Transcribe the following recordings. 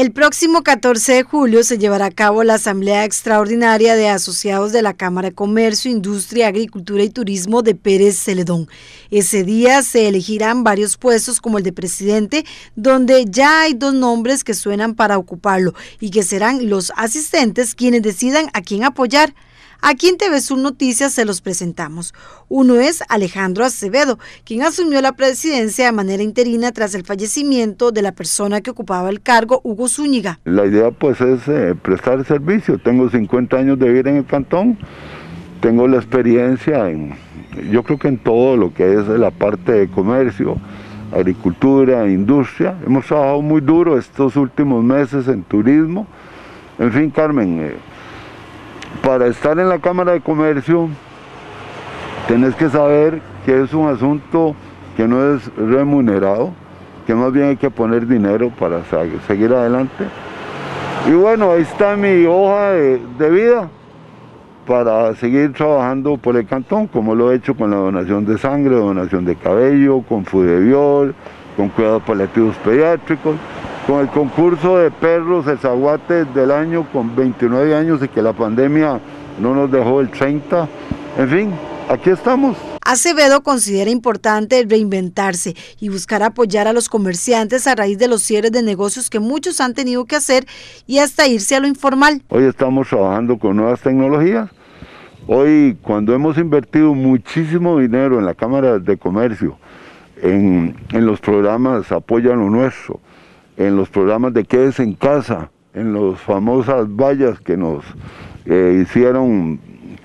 El próximo 14 de julio se llevará a cabo la Asamblea Extraordinaria de Asociados de la Cámara de Comercio, Industria, Agricultura y Turismo de Pérez Celedón. Ese día se elegirán varios puestos como el de presidente, donde ya hay 2 nombres que suenan para ocuparlo y que serán los asistentes quienes decidan a quién apoyar. Aquí en TV Sur Noticias se los presentamos. Uno es Alejandro Acevedo, quien asumió la presidencia de manera interina tras el fallecimiento de la persona que ocupaba el cargo, Hugo Zúñiga. La idea pues es prestar servicio. Tengo 50 años de vivir en el cantón, tengo la experiencia yo creo que en todo lo que es la parte de comercio, agricultura, industria. Hemos trabajado muy duro estos últimos meses en turismo. En fin, Carmen, para estar en la Cámara de Comercio, tenés que saber que es un asunto que no es remunerado, que más bien hay que poner dinero para seguir adelante. Y bueno, ahí está mi hoja de vida para seguir trabajando por el cantón, como lo he hecho con la donación de sangre, donación de cabello, con Fudeviol, con cuidados paliativos pediátricos, con el concurso de perros, el zaguate del año con 29 años y que la pandemia no nos dejó el 30. En fin, aquí estamos. Acevedo considera importante reinventarse y buscar apoyar a los comerciantes a raíz de los cierres de negocios que muchos han tenido que hacer y hasta irse a lo informal. Hoy estamos trabajando con nuevas tecnologías. Hoy, cuando hemos invertido muchísimo dinero en la Cámara de Comercio, en los programas Apoya lo Nuestro, en los programas de Quédese en Casa, en las famosas vallas que nos hicieron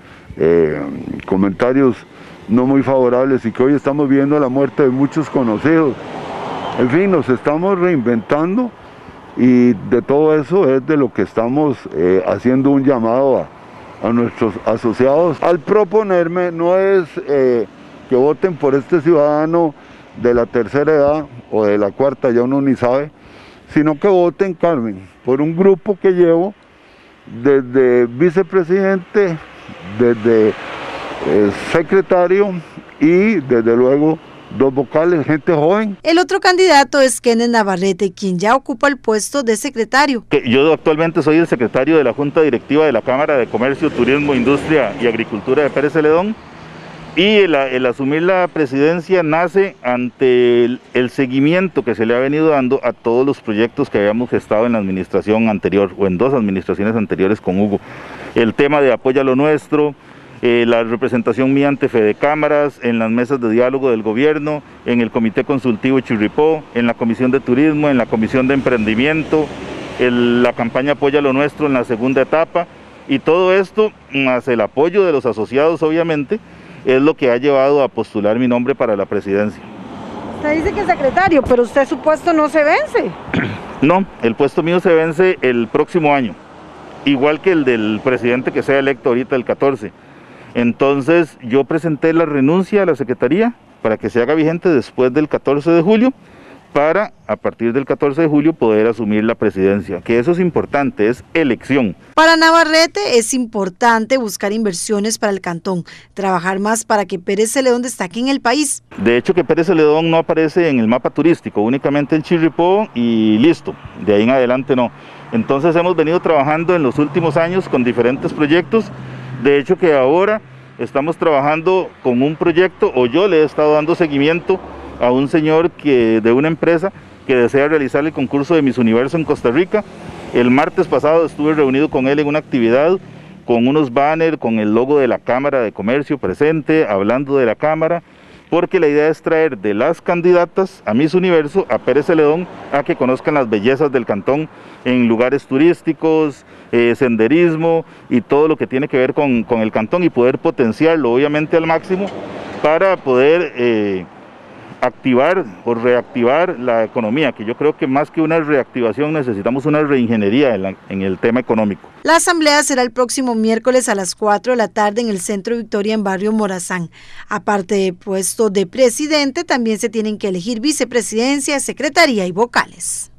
comentarios no muy favorables y que hoy estamos viendo la muerte de muchos conocidos. En fin, nos estamos reinventando y de todo eso es de lo que estamos haciendo un llamado a nuestros asociados. Al proponerme no es que voten por este ciudadano de la tercera edad o de la cuarta, ya uno ni sabe, sino que voten, Carmen, por un grupo que llevo desde vicepresidente, desde secretario y desde luego 2 vocales, gente joven. El otro candidato es Kenneth Navarrete, quien ya ocupa el puesto de secretario. Yo actualmente soy el secretario de la Junta Directiva de la Cámara de Comercio, Turismo, Industria y Agricultura de Pérez Celedón. Y el asumir la presidencia nace ante el seguimiento que se le ha venido dando a todos los proyectos que habíamos gestado en la administración anterior o en 2 administraciones anteriores con Hugo. El tema de Apoya lo Nuestro, la representación mía ante Fedecámaras, en las mesas de diálogo del gobierno, en el Comité Consultivo Chirripó, en la Comisión de Turismo, en la Comisión de Emprendimiento, la campaña Apoya lo Nuestro en la segunda etapa, y todo esto, más el apoyo de los asociados obviamente, es lo que ha llevado a postular mi nombre para la presidencia. Usted dice que es secretario, pero usted su puesto no se vence. No, el puesto mío se vence el próximo año, igual que el del presidente que sea electo ahorita el 14. Entonces yo presenté la renuncia a la secretaría para que se haga vigente después del 14 de julio, para a partir del 14 de julio poder asumir la presidencia, que eso es importante, es elección. Para Navarrete es importante buscar inversiones para el cantón, trabajar más para que Pérez Celedón destaque en el país. De hecho que Pérez Celedón no aparece en el mapa turístico, únicamente en Chirripó y listo, de ahí en adelante no. Entonces hemos venido trabajando en los últimos años con diferentes proyectos, de hecho que ahora estamos trabajando con un proyecto, o yo le he estado dando seguimiento a un señor de una empresa que desea realizar el concurso de Miss Universo en Costa Rica. El martes pasado estuve reunido con él en una actividad con unos banners, con el logo de la Cámara de Comercio presente, hablando de la Cámara, porque la idea es traer de las candidatas a Miss Universo a Pérez Celedón a que conozcan las bellezas del cantón en lugares turísticos, senderismo y todo lo que tiene que ver con el cantón y poder potenciarlo obviamente al máximo para poder activar o reactivar la economía, que yo creo que más que una reactivación necesitamos una reingeniería en el tema económico. La asamblea será el próximo miércoles a las 4 de la tarde en el Centro Victoria en Barrio Morazán. Aparte del puesto de presidente, también se tienen que elegir vicepresidencia, secretaría y vocales.